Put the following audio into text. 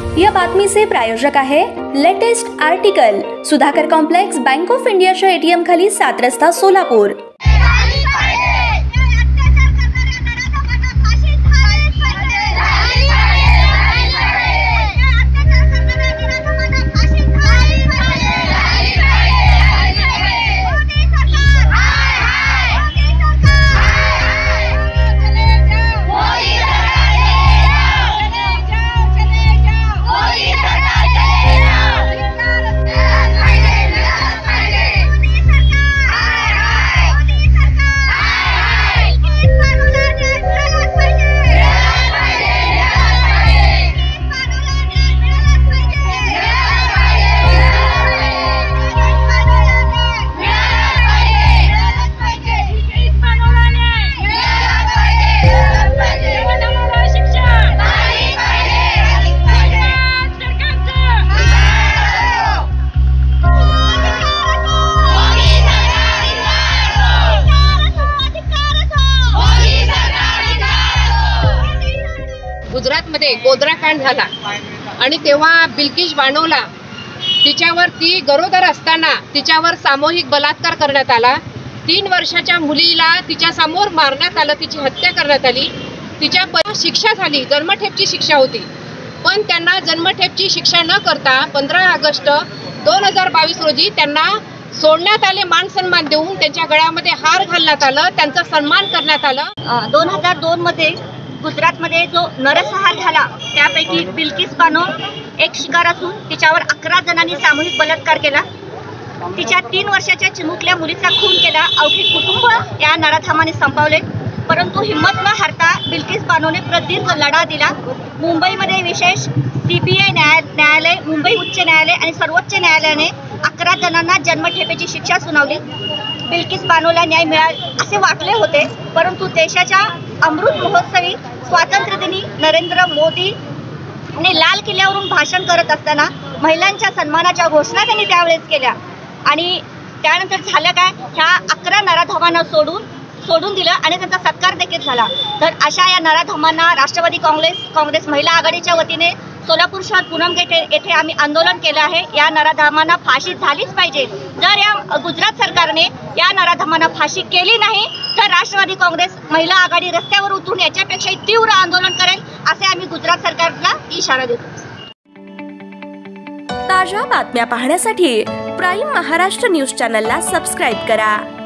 या बातमीचे प्रायोजक आहे latest article, Sudhakar complex, bank of इंडियाच्या ATM खाली 7 रस्ता, सोलापूर। गुजरातमध्ये गोधरा कांड झाला आणि तेव्हा बिल्किस बानोला तिच्यावर, ती गरोदर असताना तिच्यावर सामूहिक बलात्कार करण्यात आला। 3 वर्षाच्या मुलीला तिच्या समोर मारण्यात आलं, तिची हत्या करण्यात आली। तिच्या शिक्षा झाली, जन्मठेपची शिक्षा होती, पण त्यांना जन्मठेपची शिक्षा न करता 15 ऑगस्ट 2022 रोजी त्यांना सोडण्यात आले, मान सन्मान देऊन त्यांच्या गळ्यामध्ये हार घालण्यात आलं, त्यांचा सन्मान करण्यात आलं। 2002 मध्ये गुजरातमध्ये जो नरसंहार झाला त्यापैकी बिल्किस बानो एक शिकार असून तिच्यावर 11 जणांनी सामूहिक बलात्कार केला। तिच्या 3 वर्षाच्या चिमुकल्या मुलीचा खून केला। अवघे कुटुंब या नराधमाने संपवले, परंतु हिम्मत न हारता बिल्किस बानोने प्रदीर्घ लढा दिला। मुंबईमध्ये विशेष CBI न्यायालय, मुंबई उच्च न्यायालय आणि सर्वोच्च न्यायालयाने 11 जणांना जन्मठेपेची शिक्षा सुनावली। बिल्किस बानोला न्याय मिळाला असे वाटले होते, परंतु देशाच्या अमृत महोत्सवी स्वातंत्र्यदिनी नरेंद्र मोदी लाल किल्ल्यावरून भाषण करत असताना महिलांच्या सन्मानाच्या घोषणा त्यांनी त्यावेळेस केल्या आणि त्यानंतर झालं काय, ह्या 11 नराधमांना सोडून दिलं आणि त्यांचा सत्कार देखील झाला। तर अशा या नराधमांना राष्ट्रवादी काँग्रेस महिला आघाडीच्या वतीने सोलापूर शहर पूनम गेट येथे आम्ही आंदोलन केलं आहे। या नराधमांना फाशी झालीच पाहिजे। जर या गुजरात सरकारने या नराधमांना फाशी केली नाही तर राष्ट्रवादी काँग्रेस महिला आघाडी रस्त्यावर उतरून याच्यापेक्षा तीव्र आंदोलन करेल, असे आम्ही गुजरात सरकारला इशारा देतो। ताज्या बातम्या पाहण्यासाठी प्राईम महाराष्ट्र न्यूज चॅनलला सबस्क्राईब करा।